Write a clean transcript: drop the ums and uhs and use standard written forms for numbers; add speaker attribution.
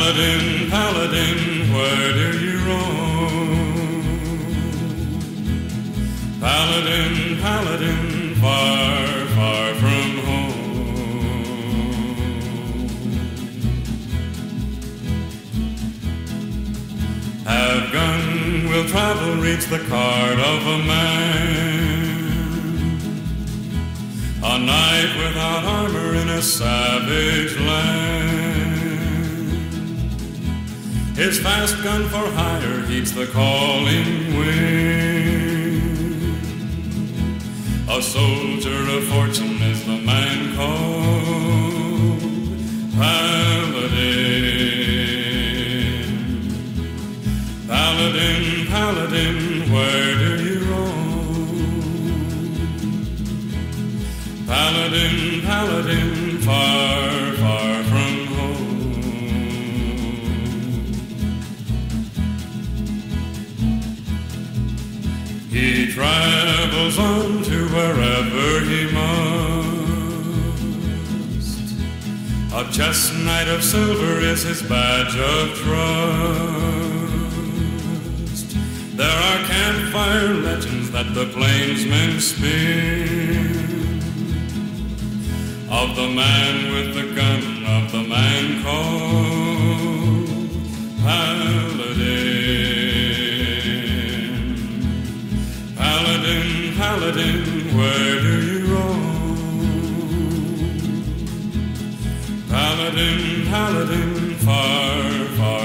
Speaker 1: Paladin, paladin, where do you roam? Paladin, paladin, far, far from home. Have gun, will travel, reach the card of a man. A knight without armor in a savage land. His fast gun for hire heeds the calling wind. A soldier of fortune is the man called Paladin. Paladin, paladin, where do you roam? Paladin, paladin, far, far from home. He travels on to wherever he must. A chestnut of silver is his badge of trust. There are campfire legends that the plainsmen spin, of the man with the gun, of the man called Paladin. Paladin, paladin, where do you roam? Paladin, paladin, far, far